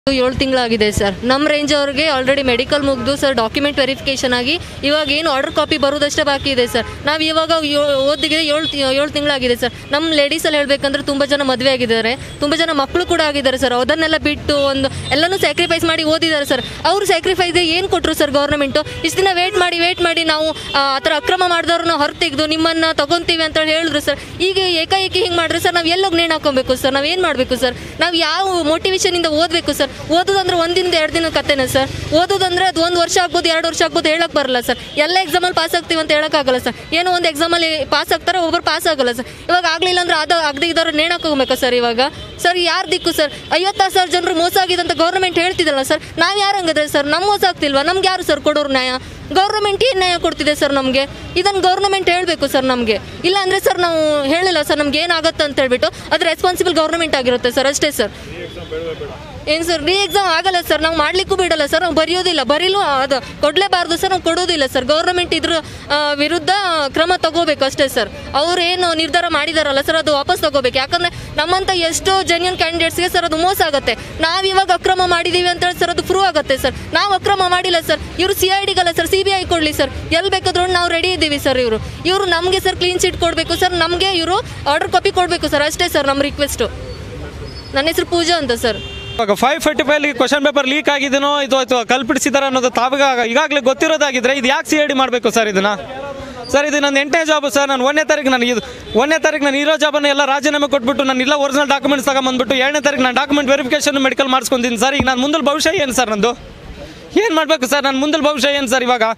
7 ತಿಂಗಳಾಗಿದೆ ಸರ್. ನಮ್ಮ ರೇಂಜ್ ಅವ್ರಿಗೆ ಆಲ್ರೆಡಿ ಮೆಡಿಕಲ್ ಮುಗಿದು ಸರ್ ಡಾಕ್ಯುಮೆಂಟ್ ವೆರಿಫಿಕೇಷನ್ ಆಗಿ ಇವಾಗ ಏನು ಆರ್ಡರ್ ಕಾಪಿ ಬರೋದಷ್ಟೇ ಬಾಕಿ ಇದೆ ಸರ್. ನಾವು ಇವಾಗ ಓದಿಗೆ 7 ತಿಂಗಳಾಗಿದೆ ಸರ್. ನಮ್ಮ ಲೇಡೀಸಲ್ಲಿ ಹೇಳಬೇಕಂದ್ರೆ ತುಂಬ ಜನ ಮದುವೆ ಆಗಿದ್ದಾರೆ, ತುಂಬ ಜನ ಮಕ್ಕಳು ಕೂಡ ಆಗಿದ್ದಾರೆ ಸರ್. ಅದನ್ನೆಲ್ಲ ಬಿಟ್ಟು ಎಲ್ಲನೂ ಸ್ಯಾಕ್ರಿಫೈಸ್ ಮಾಡಿ ಓದಿದ್ದಾರೆ ಸರ್. ಅವರು ಸ್ಯಾಕ್ರಿಫೈಸ್ ಏನು ಕೊಟ್ಟರು ಸರ್ ಗೌರ್ಮೆಂಟು? ಇಷ್ಟು ದಿನ ವೇಟ್ ಮಾಡಿ ನಾವು ಆ ಥರ ಅಕ್ರಮ ಮಾಡಿದವ್ರನ್ನ ಹೊರತೆಗೆದು ನಿಮ್ಮನ್ನು ತಗೊತೀವಿ ಅಂತ ಹೇಳಿದ್ರು ಸರ್. ಈಗ ಏಕಾಏಕಿ ಹಿಂಗೆ ಮಾಡಿದ್ರೆ ಸರ್ ನಾವು ಎಲ್ಲೋಗಿ ನೇಣು ಹಾಕೊಬೇಕು ಸರ್? ನಾವು ಏನು ಮಾಡಬೇಕು ಸರ್? ನಾವು ಯಾವ ಮೋಟಿವೇಶನಿಂದ ಓದಬೇಕು ಸರ್? ಓದೋದಂದ್ರೆ 1 ದಿನದ 2 ದಿನ ಕತೆನೇ ಸರ್. ಓದೋದಂದ್ರೆ ಅದು 1 ವರ್ಷ ಆಗ್ಬೋದು, 2 ವರ್ಷ ಆಗ್ಬೋದು, ಹೇಳಕ್ಕೆ ಬರಲ್ಲ ಸರ್. ಎಲ್ಲ ಎಕ್ಸಾಮಲ್ಲಿ ಪಾಸ್ ಆಗ್ತೀವಿ ಅಂತ ಹೇಳೋಕ್ಕಾಗಲ್ಲ ಸರ್. ಏನೋ ಒಂದು ಎಕ್ಸಾಮಲ್ಲಿ ಪಾಸ್ ಆಗ್ತಾರೆ, ಒಬ್ಬರು ಪಾಸ್ ಆಗಲ್ಲ ಸರ್. ಇವಾಗ ಆಗಲಿಲ್ಲ ಅಂದ್ರೆ ಆಗದೆ ಇದ್ದವ್ರು ನೇಣು ಹಾಕೋಬೇಕಾ ಸರ್? ಇವಾಗ ಸರ್ ಯಾರು ದಿಕ್ಕು ಸರ್? 56,000 ಜನರು ಮೋಸ ಆಗಿದೆ ಅಂತ ಗೌರ್ಮೆಂಟ್ ಹೇಳ್ತಿದ್ದಲ್ಲ ಸರ್. ನಾವು ಯಾರು ಹಂಗಂದ್ರೆ ಸರ್? ನಮ್ಮ ಮೋಸ ಆಗ್ತಿಲ್ವಾ? ನಮ್ಗೆ ಯಾರು ಸರ್ ಕೊಡೋರು ನ್ಯಾಯ? ಗೌರ್ಮೆಂಟ್ ಏನು ನ್ಯಾಯ ಕೊಡ್ತಿದೆ ಸರ್ ನಮಗೆ? ಇದನ್ನು ಗೌರ್ಮೆಂಟ್ ಹೇಳಬೇಕು ಸರ್ ನಮಗೆ. ಇಲ್ಲ ಅಂದರೆ ಸರ್ ನಾವು ಹೇಳಿಲ್ಲ ಸರ್ ನಮ್ಗೆ ಏನಾಗುತ್ತೆ ಅಂತ ಹೇಳ್ಬಿಟ್ಟು ಅದು ರೆಸ್ಪಾನ್ಸಿಬಲ್ ಗೌರ್ಮೆಂಟ್ ಆಗಿರುತ್ತೆ ಸರ್, ಅಷ್ಟೇ ಸರ್. ಏನು ಸರ್ ರೀ ಎಕ್ಸಾಮ್ ಆಗಲ್ಲ ಸರ್, ನಾವು ಮಾಡಲಿಕ್ಕೂ ಬಿಡಲ್ಲ ಸರ್. ನಾವು ಬರೆಯೋದಿಲ್ಲ, ಬರೀಲೂ ಅದು ಕೊಡಲೇಬಾರ್ದು ಸರ್, ನಾವು ಕೊಡೋದಿಲ್ಲ ಸರ್. ಗೌರ್ಮೆಂಟ್ ಇದ್ರ ವಿರುದ್ಧ ಕ್ರಮ ತಗೋಬೇಕು ಅಷ್ಟೇ ಸರ್. ಅವ್ರು ಏನು ನಿರ್ಧಾರ ಮಾಡಿದಾರಲ್ಲ ಸರ್ ಅದು ವಾಪಸ್ ತಗೋಬೇಕು. ಯಾಕಂದರೆ ನಮ್ಮಂಥ ಎಷ್ಟೋ ಜೆನ್ಯೂನ್ ಕ್ಯಾಂಡಿಡೇಟ್ಸ್ಗೆ ಸರ್ ಅದು ಮೋಸ ಆಗುತ್ತೆ. ನಾವು ಇವಾಗ ಅಕ್ರಮ ಮಾಡಿದ್ದೀವಿ ಅಂತ ಹೇಳಿ ಸರ್ ಅದು ಪ್ರೂವ್ ಆಗುತ್ತೆ ಸರ್. ನಾವು ಅಕ್ರಮ ಮಾಡಿಲ್ಲ ಸರ್. ಇವರು CIDಗಲ್ಲ ಸರ್, CBI ಕೊಡಲಿ ಸರ್. ಎಲ್ಲಿ ಬೇಕಾದ್ರೂ ನಾವು ರೆಡಿ ಇದ್ದೀವಿ ಸರ್. ಇವರು ನಮಗೆ ಸರ್ ಕ್ಲೀನ್ ಚಿಟ್ ಕೊಡಬೇಕು ಸರ್. ನಮಗೆ ಇವರು ಆರ್ಡರ್ ಕಾಪಿ ಕೊಡಬೇಕು ಸರ್, ಅಷ್ಟೇ ಸರ್ ನಮ್ಮ ರಿಕ್ವೆಸ್ಟು. ನನ್ನ ಹೆಸರು ಪೂಜಾ ಅಂತ ಸರ್. ಇವಾಗ 545 ಕ್ವಶನ್ ಪೇಪರ್ ಲೀಕ್ ಆಗಿದೆನೋ ಇದು ಕಲ್ಪಿಸಿದಾರೆ ಅನ್ನೋದು ತಾವಾಗ ಈಗಾಗಲೇ ಗೊತ್ತಿರೋದಾಗಿದ್ರೆ ಇದು ಯಾಕೆ CID ಮಾಡಬೇಕು ಸರ್ ಇದನ್ನು? ಸರ್ ಇದು ನನ್ನ 8ನೇ ಜಾಬ್ ಸರ್. ನಾನು 1ನೇ ತಾರೀಕು ನಾನು ಇರೋ ಜಾಬನ್ನು ಎಲ್ಲ ರಾಜೀನಾಮೆ ಕೊಟ್ಬಿಟ್ಟು ನಾನು ಇಲ್ಲ ಒರಿಜಿನಲ್ ಡಾಕ್ಯುಮೆಂಟ್ಸ್ ತಗೊಂಬಂದ್ಬಿಟ್ಟು 7ನೇ ತಾರೀಕು ನಾನು ಡಾಕ್ಯುಮೆಂಟ್ ವೆರಿಫಿಕೇಷನ್ ಮೆಡಿಕಲ್ ಮಾಡಿಸ್ಕೊಂಡಿದ್ದೀನಿ ಸರ್. ಈಗ ನಾನು ಮುಂದೆ ಭವಿಷ್ಯ ಏನು ಸರ್? ನಂದು ಏನು ಮಾಡಬೇಕು ಸರ್? ನಾನು ಮುಂದೆ ಭವಿಷ್ಯ ಏನು ಸರ್? ಇವಾಗ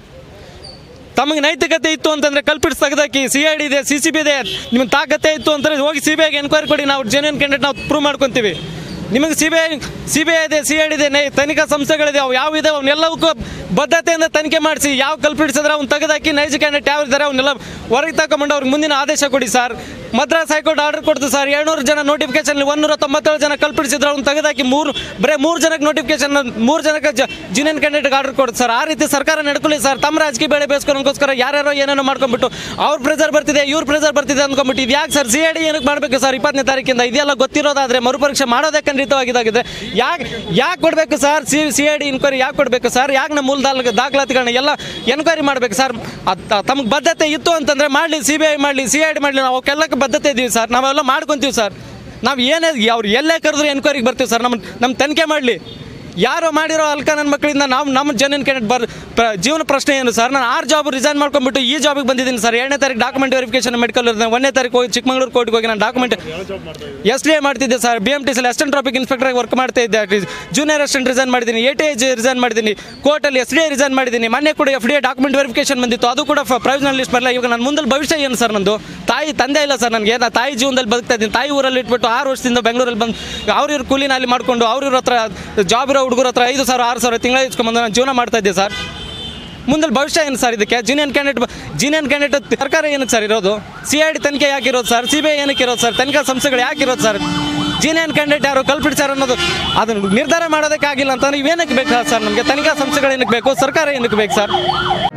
ತಮಗೆ ನೈತಿಕತೆ ಇತ್ತು ಅಂತಂದರೆ ಕಲ್ಪಿಟ್ಸ್ ತೆಗೆದಾಕಿ, CID ಇದೆ, CCB ಇದೆ, ನಿಮಗೆ ತಾಕತ್ತೆ ಇತ್ತು ಅಂತಂದರೆ ಹೋಗಿ CBIಗೆ ಎನ್ಕ್ವೈರಿ ಕೊಡಿ. ನಾವು ಜೆನ್ಯೂನ್ ಕ್ಯಾಂಡಿಡೇಟ್ ನಾವು ಪ್ರೂವ್ ಮಾಡ್ಕೊತೀವಿ. ನಿಮಗೆ CBI ಇದೆ, CID ಇದೆ, ತನಿಖಾ ಸಂಸ್ಥೆಗಳಿದೆ, ಅವು ಯಾವ ಇದೆ ಅವನ್ನೆಲ್ಲವಕ್ಕೂ ಬದ್ಧತೆಯಿಂದ ತನಿಖೆ ಮಾಡಿಸಿ ಯಾವ ಕಲ್ಪಿಡಿಸಿದ್ರೆ ಅವ್ನು ತೆಗೆದಾಕಿ ನೈಜ ಕ್ಯಾಂಡಿಡೇಟ್ ಯಾವ ಇದ್ದಾರೆ ಅವನ್ನೆಲ್ಲ ಹೊರಗೆ ತಗೊಂಡು ಅವ್ರಿಗೆ ಮುಂದಿನ ಆದೇಶ ಕೊಡಿ ಸರ್. ಮದ್ರಾಸ್ ಹೈಕೋರ್ಟ್ ಆರ್ಡರ್ ಕೊಡ್ತು ಸರ್. 700 ಜನ ನೋಟಿಫಿಕೇಶನ್ 197 ಜನ ಕಲ್ಪಿಡಿಸಿದ್ರು, ಅವ್ನು ತೆಗೆದಾಕಿ ಬರೀ 3 ಜನಕ್ಕೆ ನೋಟಿಫಿಕೇಶನ್ 3 ಜನಕ್ಕೆ ಜೆನ್ಯೂನ್ ಕ್ಯಾಂಡಿಡೇಟ್ಗೆ ಆರ್ಡರ್ ಕೊಡ್ತು ಸರ್. ಆ ರೀತಿ ಸರ್ಕಾರ ನಡ್ಕೊಳ್ಳಿ ಸರ್. ತಮ್ಮ ರಾಜಕೀಯ ಬೇಳೆ ಬೇಯಿಸ್ಕೊಳಕ್ಕೋಸ್ಕರ ಯಾರ್ಯಾರೋ ಏನೇನೋ ಮಾಡ್ಕೊಂಡ್ಬಿಟ್ಟು ಅವ್ರ ಪ್ರೆಸರ್ ಬರ್ತಿದೆ, ಇವ್ರ ಪ್ರೆಸರ್ ಬರ್ತಿದೆ ಅಂದ್ಕೊಂಡ್ಬಿಟ್ಟು ಇದು ಯಾಕೆ ಸರ್ CID ಏನಕ್ಕೆ ಮಾಡಬೇಕು ಸರ್? 20ನೇ ತಾರೀಕಿಂದ ಇದೆಲ್ಲ ಗೊತ್ತಿರೋದಾದರೆ ಮರುಪರೀಕ್ಷೆ ಮಾಡೋದೇ ಖಂಡಿತವಾಗಿದ್ದಾಗಿದೆ. ಯಾಕೆ ಕೊಡಬೇಕು ಸರ್? CID ಇನ್ಕ್ವೈರಿ ಯಾಕೆ ಕೊಡಬೇಕು ಸರ್? ಯಾಕೆ ನಮ್ಮ ಮೂಲ ದಾಖಲಾತಿಗಳನ್ನ ಎಲ್ಲ ಎನ್ಕ್ವೈರಿ ಮಾಡಬೇಕು ಸರ್? ತಮಗೆ ಬದ್ಧತೆ ಇತ್ತು ಅಂತಂದರೆ ಮಾಡಲಿ, CBI ಮಾಡಲಿ, CID ಮಾಡಲಿ, ನಾವು ಅವಕ್ಕೆಲ್ಲಕ್ಕೆ ಬದ್ಧತೆ ಇದ್ದೀವಿ ಸರ್. ನಾವೆಲ್ಲ ಮಾಡ್ಕೊತೀವಿ ಸರ್. ನಾವು ಏನೇ ಅವ್ರು ಎಲ್ಲೇ ಕರೆದ್ರು ಎನ್ಕ್ವೈರಿಗೆ ಬರ್ತೀವಿ ಸರ್. ನಮ್ಮ ತನಿಖೆ ಮಾಡಲಿ. ಯಾರೋ ಮಾಡಿರೋ ಅಲ್ಕ ನನ್ನ ಮಕ್ಕಳಿಂದ ನಮ್ಮ ಜೆನ್ಯೂನ್ ಕ್ಯಾಂಡಿಡೇಟ್ ಜೀವನ ಪ್ರಶ್ನೆ ಏನು ಸರ್? ನಾನು 6 ಜಾಬ್ ರಿಸೈನ್ ಮಾಡ್ಕೊಂಡ್ಬಿಟ್ಟು ಈ ಜಾಬಿಗೆ ಬಂದಿದ್ದೀನಿ ಸರ್. 7ನೇ ತಾರೀಕು ಡಾಕ್ಯುಮೆಂಟ್ ವೆರಿಫಿಕೇಷನ್ ಮೆಡಿಕಲ್ ಇರ್ತದೆ. 1ನೇ ತಾರೀಕು ಹೋಗಿ ಚಿಕ್ಕಮಗಳೂರು ಕೋರ್ಟ್ಗೆ ಹೋಗಿ ನಾನು ಡಾಕ್ಯುಮೆಂಟ್ SDA ಮಾಡ್ತಿದ್ದೆ ಸರ್. BMTCಲ್ಲಿ ಅಸಿಸ್ಟೆಂಟ್ ಟ್ರಾಫಿಕ್ ಇನ್ಸ್ಪೆಕ್ಟರ್ ವರ್ಕ್ ಮಾಡ್ತಾ ಇದ್ದೆ. ಜೂನಿಯರ್ ಅಸಿಸ್ಟೆಂಟ್ ರಿಸೈನ್ ಮಾಡಿದ್ದೀನಿ, ATI ರಿಸೈನ್ ಮಾಡಿದ್ದೀನಿ, ಕೋರ್ಟಲ್ಲಿ SDA ರಿಸೈನ್ ಮಾಡಿದ್ದೀನಿ. ಮೊನ್ನೆ ಕೂಡ FDA ಡಾಕ್ಯುಮೆಂಟ್ ವೆರಿಫಿಕೇಷನ್ ಬಂದಿತ್ತು, ಅದು ಕೂಡ ಪ್ರೊವಿಷನಲ್ ಲಿಸ್ಟ್ ಬರಲ್ಲ. ಇವಾಗ ನನ್ನ ಮುಂದೆ ಭವಿಷ್ಯ ಏನು ಸರ್? ನಂದು ತಂದೆ ಇಲ್ಲ ಸರ್ ನನಗೆ. ನಾನು ತಾಯಿ ಜೀವನದಲ್ಲಿ ಬದುಕ್ತಾ ಇದ್ದೀನಿ. ತಾಯಿ ಊರಲ್ಲಿ ಇಟ್ಬಿಟ್ಟು 6 ವರ್ಷದಿಂದ ಬೆಂಗಳೂರಲ್ಲಿ ಬಂದು ಅವ್ರ ಕೂಲಿನ ಅಲ್ಲಿ ಮಾಡಿಕೊಂಡು ಅವ್ರ ಹತ್ರ ಜಾಬ್ ಇರೋ ಹುಡುಗರ ಹತ್ರ 5,000 6,000 ತಿಂಗಳ ಇಸ್ಕೊಂಡ್ಬಂದು ನಾನು ಜೀವನ ಮಾಡ್ತಾ ಇದ್ದೆ ಸರ್. ಮುಂದೆ ಭವಿಷ್ಯ ಏನು ಸರ್ ಇದಕ್ಕೆ? ಜೀನಿಯನ್ ಕ್ಯಾಂಡಿಡೇಟ್ ಸರ್ಕಾರ ಏನಕ್ಕೆ ಸರ್ ಇರೋದು? CID ತನಿಖೆ ಯಾಕೆ ಇರೋದು ಸರ್? CBI ಏನಕ್ಕೆ ಇರೋದು ಸರ್? ತನಿಖಾ ಸಂಸ್ಥೆಗಳು ಯಾಕೆ ಇರೋದು ಸರ್? ಜೀನಿಯನ್ ಕ್ಯಾಂಡಿಡೇಟ್ ಯಾರು ಕಲ್ಪಿಡ್ತಾರೆ ಅನ್ನೋದು ಅದನ್ನು ನಿರ್ಧಾರ ಮಾಡೋದಕ್ಕಾಗಿಲ್ಲ ಅಂತ ನೀವೇನಕ್ಕೆ ಬೇಕು ಸರ್? ನಮಗೆ ತನಿಖಾ ಸಂಸ್ಥೆಗಳು ಏನಕ್ಕೆ ಬೇಕು? ಸರ್ಕಾರ ಏನಕ್ಕೆ ಬೇಕು ಸರ್?